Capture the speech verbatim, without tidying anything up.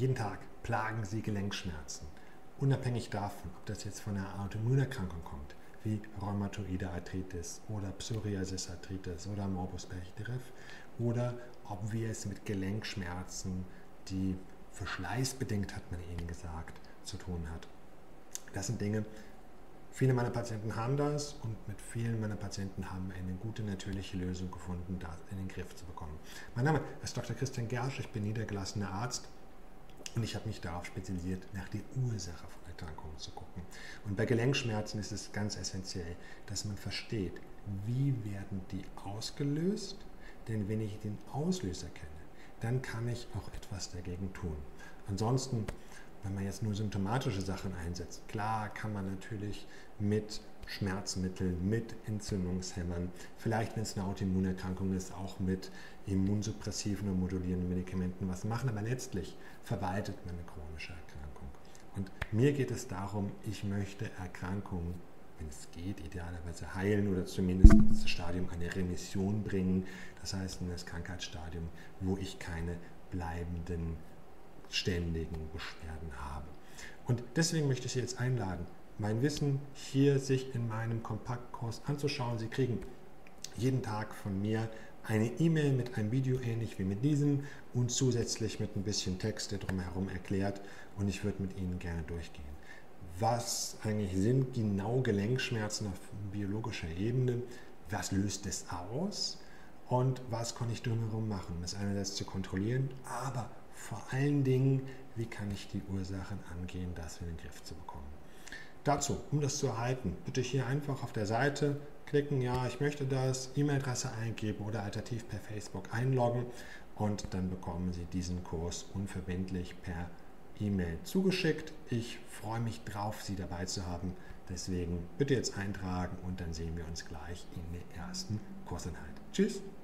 Jeden Tag plagen Sie Gelenkschmerzen. Unabhängig davon, ob das jetzt von einer Autoimmunerkrankung kommt, wie Rheumatoide Arthritis oder Psoriasis Arthritis oder Morbus Bechterew, oder ob wir es mit Gelenkschmerzen, die verschleißbedingt, hat man Ihnen gesagt, zu tun hat. Das sind Dinge, viele meiner Patienten haben das und mit vielen meiner Patienten haben wir eine gute, natürliche Lösung gefunden, das in den Griff zu bekommen. Mein Name ist Doktor Christian Gersch, ich bin niedergelassener Arzt und ich habe mich darauf spezialisiert, nach der Ursache von Erkrankungen zu gucken. Und bei Gelenkschmerzen ist es ganz essentiell, dass man versteht, wie werden die ausgelöst, denn wenn ich den Auslöser kenne, dann kann ich auch etwas dagegen tun. Ansonsten, wenn man jetzt nur symptomatische Sachen einsetzt, klar kann man natürlich mit Schmerzmitteln, mit Entzündungshemmern, vielleicht wenn es eine Autoimmunerkrankung ist, auch mit immunsuppressiven und modulierenden Medikamenten was machen, aber letztlich verwaltet man eine chronische Erkrankung. Und mir geht es darum, ich möchte Erkrankungen, wenn es geht, idealerweise heilen oder zumindest ins Stadium einer Remission bringen, das heißt in das Krankheitsstadium, wo ich keine bleibenden ständigen Beschwerden habe. Und deswegen möchte ich Sie jetzt einladen, mein Wissen hier sich in meinem Kompaktkurs anzuschauen. Sie kriegen jeden Tag von mir eine E-Mail mit einem Video, ähnlich wie mit diesem, und zusätzlich mit ein bisschen Text, der drumherum erklärt, und ich würde mit Ihnen gerne durchgehen. Was eigentlich sind genau Gelenkschmerzen auf biologischer Ebene? Was löst es aus? Und was kann ich drumherum machen? Das einerseits zu kontrollieren, aber vor allen Dingen, wie kann ich die Ursachen angehen, das in den Griff zu bekommen. Dazu, um das zu erhalten, bitte hier einfach auf der Seite klicken, ja, ich möchte das, E-Mail-Adresse eingeben oder alternativ per Facebook einloggen und dann bekommen Sie diesen Kurs unverbindlich per E-Mail zugeschickt. Ich freue mich drauf, Sie dabei zu haben. Deswegen bitte jetzt eintragen und dann sehen wir uns gleich in der ersten Kursinhalt. Tschüss!